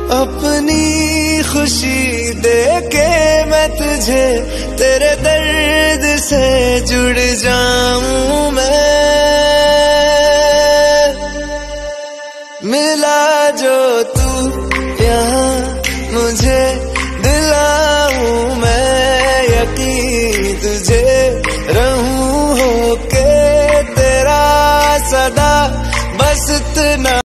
अपनी खुशी दे के मैं तुझे तेरे दर्द से जुड़ जाऊं मैं। मिला जो तू यहाँ मुझे